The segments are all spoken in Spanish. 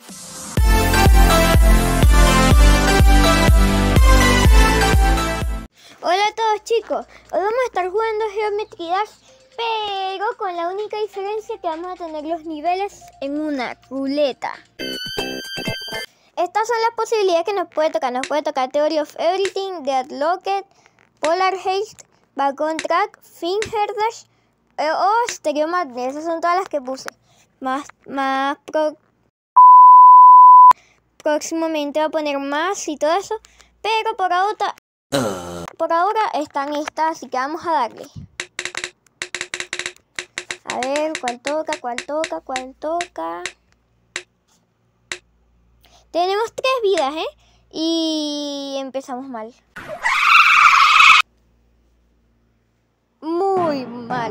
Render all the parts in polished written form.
Hola a todos chicos, hoy vamos a estar jugando Geometry Dash, pero con la única diferencia que vamos a tener los niveles en una ruleta. Estas son las posibilidades que nos puede tocar. Nos puede tocar Theory of Everything, Deadlocked, Polar Haste, Back on Track, Finger Dash o Stereo Madness. Esas son todas las que puse. Próximamente voy a poner más y todo eso, pero por ahora están estas, así que vamos a darle. A ver, ¿cuál toca? Tenemos 3 vidas, y empezamos mal. Muy mal.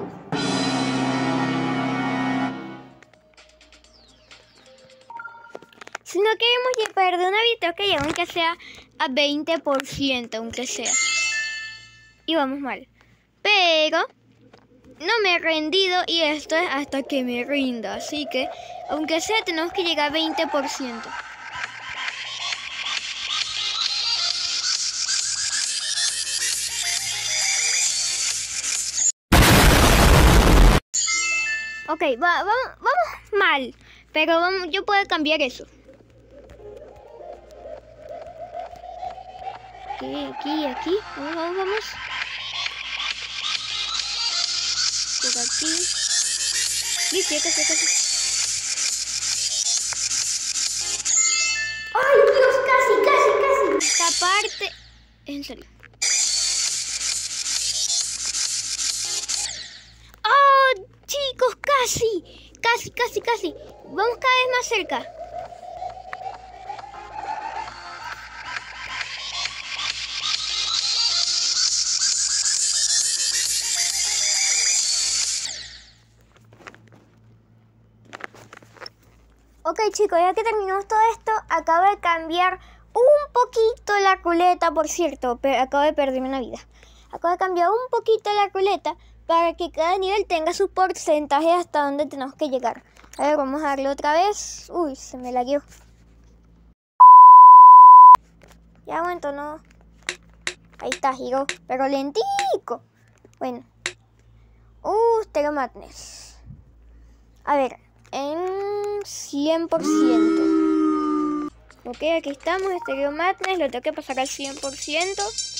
Si no queremos perder una vida, tengo que llegar aunque sea a 20%, aunque sea. Y vamos mal. Pero no me he rendido y esto es hasta que me rinda. Así que, aunque sea, tenemos que llegar a 20%. Ok, vamos mal. Pero yo puedo cambiar eso. Aquí. Vamos. Por aquí. Listo, casi. ¡Ay, Dios! Casi. Esta parte... En serio. ¡Oh, chicos! Casi. Vamos cada vez más cerca. Ok chicos, ya que terminamos todo esto, acabo de cambiar un poquito la ruleta, por cierto, pero acabo de perderme una vida. Acabo de cambiar un poquito la ruleta para que cada nivel tenga su porcentaje hasta donde tenemos que llegar. A ver, vamos a darle otra vez. Uy, se me lagueó. Ya aguanto, no. Ahí está, giró, pero lentico. Bueno. Stereo Madness. A ver, en 100%. Ok, aquí estamos, Stereo Madness, lo tengo que pasar al 100%.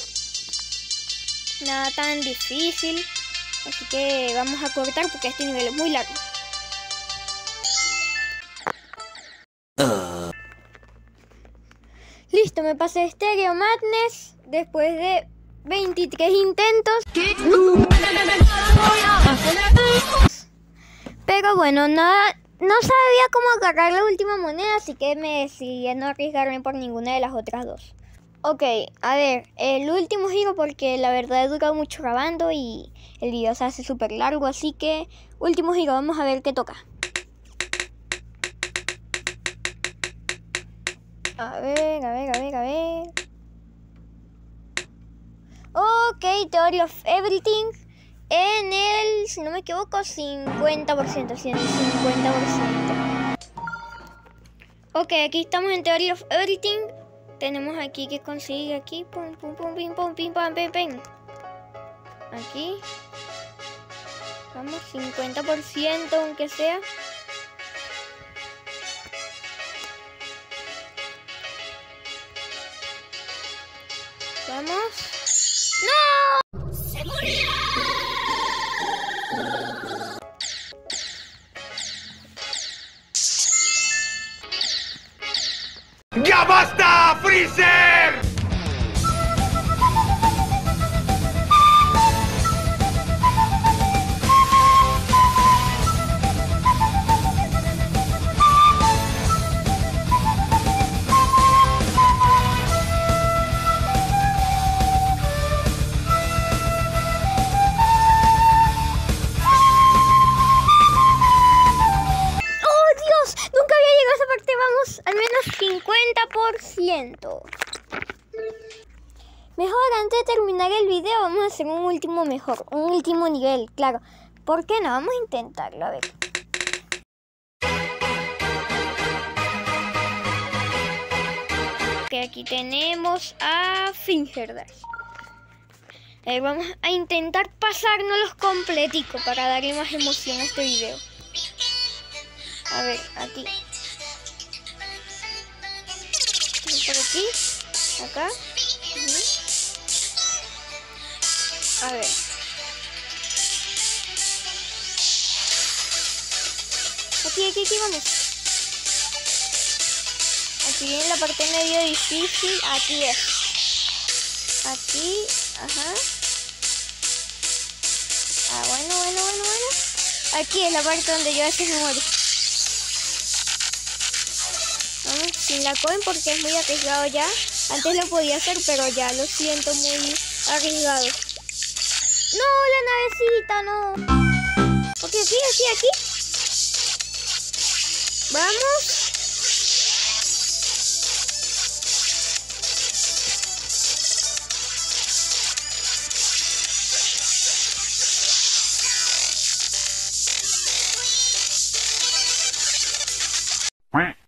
Nada tan difícil. Así que vamos a cortar porque este nivel es muy largo. Listo, me pasé Stereo Madness después de 23 intentos. Pero bueno, no sabía cómo agarrar la última moneda, así que me decidí a no arriesgarme por ninguna de las otras dos. Ok, a ver, el último giro porque la verdad he durado mucho grabando y el video se hace súper largo, así que último giro, vamos a ver qué toca. A ver. Ok, Theory of Everything en el, si no me equivoco, 50%, sí, en el 50%. Ok, aquí estamos en Theory of Everything. Tenemos aquí que conseguir aquí. Pum, pim, pam, pim. Aquí. Vamos, 50% aunque sea. Vamos. ¡No! ¡Se murió! ¡Ya basta, Freezer! Al menos 50%. Mejor, antes de terminar el video, vamos a hacer un último nivel, claro. ¿Por qué no? Vamos a intentarlo, a ver. Ok, aquí tenemos a Fingerdash. Vamos a intentar pasárnoslos completico para darle más emoción a este video. A ver, aquí. Por aquí. Acá. A ver. Aquí, vamos. Aquí viene la parte medio difícil. Aquí es. Aquí, ajá. Ah, bueno. Aquí es la parte donde yo a veces me muero. Vamos, sin la coin porque es muy arriesgado ya. Antes lo podía hacer, pero ya lo siento muy arriesgado. No, la navecita, no. Ok, aquí. Vamos. Quack.